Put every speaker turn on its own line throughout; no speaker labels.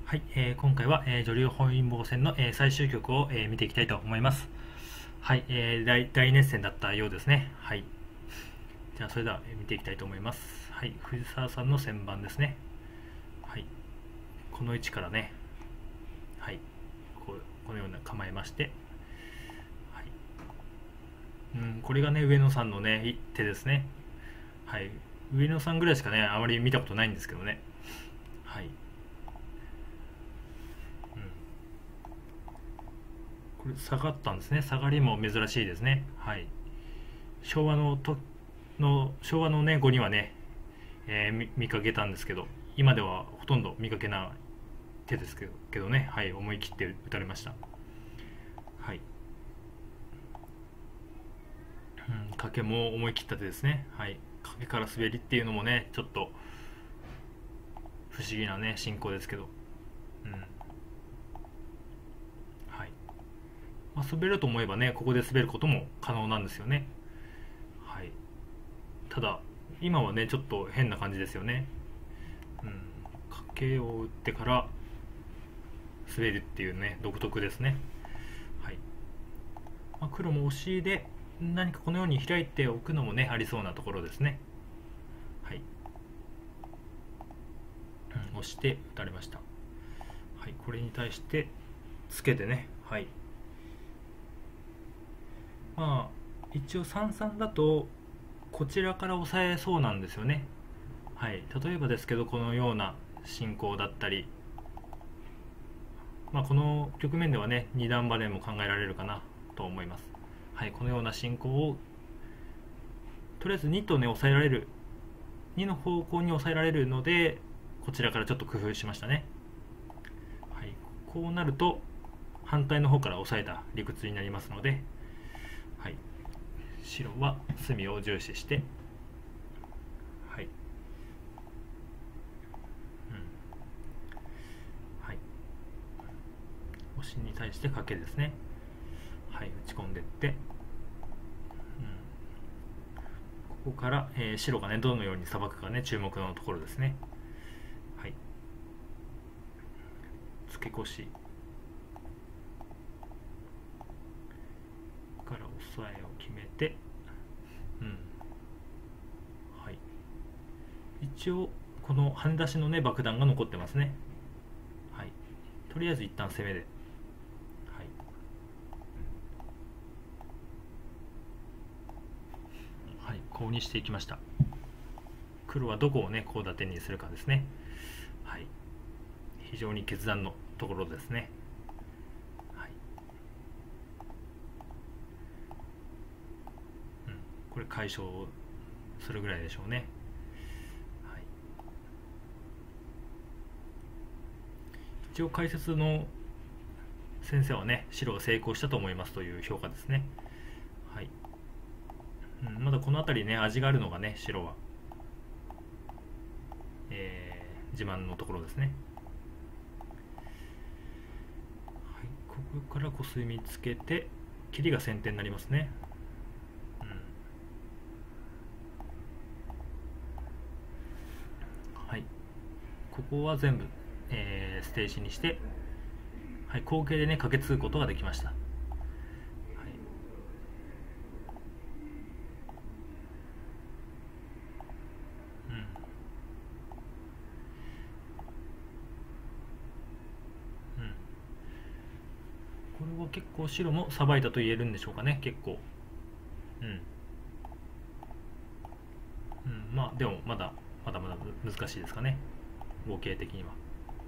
はい、今回は、女流本因坊戦の、最終局を、見ていきたいと思います。はい、大熱戦だったようですね。はい、じゃあそれでは見ていきたいと思います。はい、藤沢さんの先番ですね。はい、この位置からね、はい、このような構えまして、はい、これがね上野さんのね手ですね。はい、上野さんぐらいしかねあまり見たことないんですけどね。はい、これ下がったんですね。下がりも珍しいですね。はい。昭和のと昭和のね語にはね、見かけたんですけど、今ではほとんど見かけない手ですけどね。はい、思い切って打たれました。はい、賭けも思い切った手ですね。はい、賭けから滑りっていうのもねちょっと不思議なね進行ですけど、はい、滑ると思えばねここで滑ることも可能なんですよね。はい、ただ今はねちょっと変な感じですよね。賭けを打ってから滑るっていうね独特ですね。はい、黒も押しで何かこのように開いておくのもねありそうなところですね。はい、押して打たれました。はい、これに対してつけてね。はい、一応3-3だとこちらから押さえそうなんですよね。はい、例えばですけどこのような進行だったり、この局面ではね二段バネも考えられるかなと思います。はい、このような進行をとりあえず2とね抑えられる、2の方向に抑えられるのでこちらからちょっと工夫しましたね。はい、こうなると反対の方から抑えた理屈になりますので、はい、白は隅を重視して、はい、はい、押しに対して賭けですね。はい、打ち込んでいって、ここから、白がねどのようにさばくかね注目のところですね。はい、付け越しから押さえを決めて、はい、一応この跳ね出しのね爆弾が残ってますね。はい、とりあえず一旦攻めで、はい、はい、コウにしていきました。黒はどこをねコウ立てにするかですね。はい、非常に決断のところですね。はい、これ解消するぐらいでしょうね。はい、一応解説の先生はね白が成功したと思いますという評価ですね。はい、まだこの辺りね味があるのがね白は、自慢のところですね。はい、ここからコスミつけて切りが先手になりますね。はい、ここは全部、捨て石にして、はい、後継でね駆け継ぐことができました。はい、これは結構白もさばいたと言えるんでしょうかね。結構でもまだ難しいですかね、合計的には。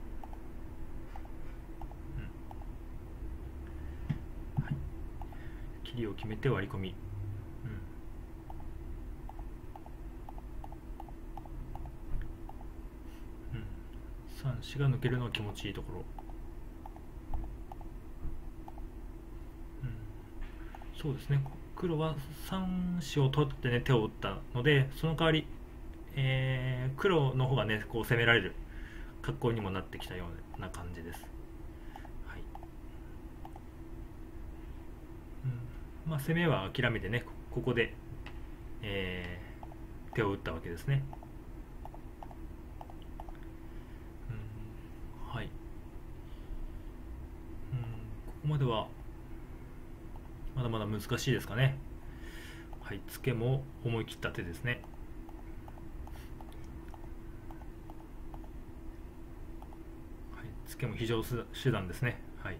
はい、切りを決めて割り込み、3子が抜けるのは気持ちいいところ。そうですね、黒は3子を取ってね手を打ったので、その代わり、黒の方がねこう攻められる格好にもなってきたような感じです。はい、攻めは諦めてねここで、手を打ったわけですね。はい、 まではまだまだ難しいですかね。はい、ツケも思い切った手ですね。はい、ツケも非常手段ですね。はい。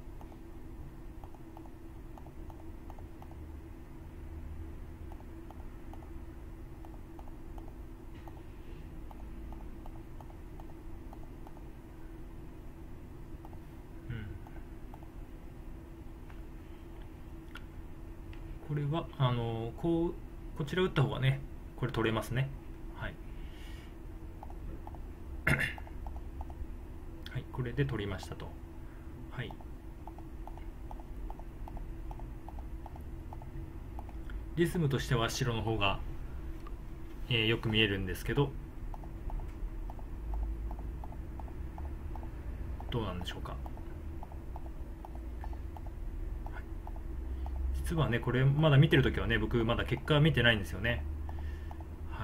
これはこちら打った方がね、これ取れますね。はい、はい、これで取りましたと。はい、リズムとしては白の方が、よく見えるんですけど、どうなんでしょうか。実はね、これまだ見てるときはね、僕まだ結果見てないんですよね。はい。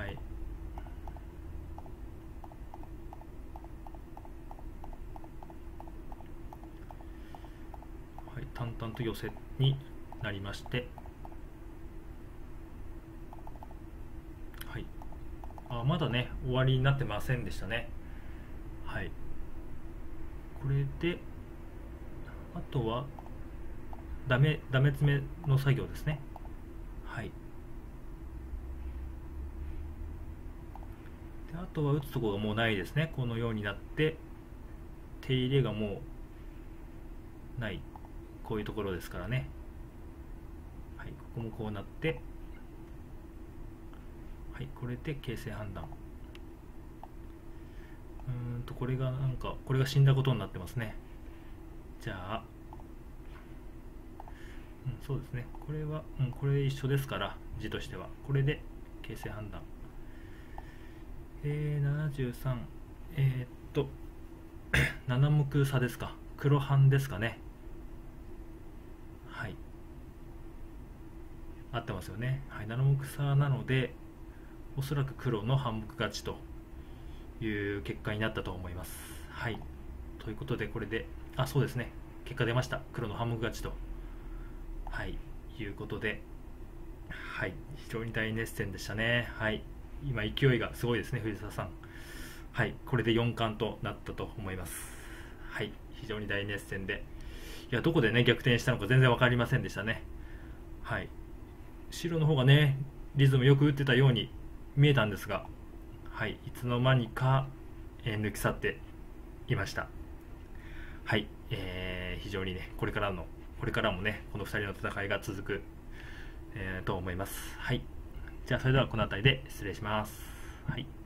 はい、淡々と寄せになりまして、はい。まだね、終わりになってませんでしたね。はい。これで、あとは、ダメ詰めの作業ですね。はい。で、あとは打つところがもうないですね。このようになって手入れがもうない、こういうところですからね。はい、ここもこうなって、はい、これで形勢判断。これがなんかこれが死んだことになってますね。じゃあ、そうですね、これは、これ一緒ですから、字としてはこれで形勢判断。73、7目差ですか。黒半ですかね。はい、合ってますよね。はい、7目差なので、おそらく黒の半目勝ちという結果になったと思います。はい、ということで、これで、そうですね、結果出ました。黒の半目勝ちと、はい、いうことで、はい、非常に大熱戦でしたね。はい、今、勢いがすごいですね、藤沢さん。はい、これで4冠となったと思います。はい、非常に大熱戦で、いや、どこでね、逆転したのか全然分かりませんでしたね。はい、白の方がね、リズムよく打ってたように見えたんですが、はい、いつの間にか、抜き去っていました。はい、非常にね、これからもね、この2人の戦いが続く、と思います。はい、じゃあそれではこの辺りで失礼します。はい。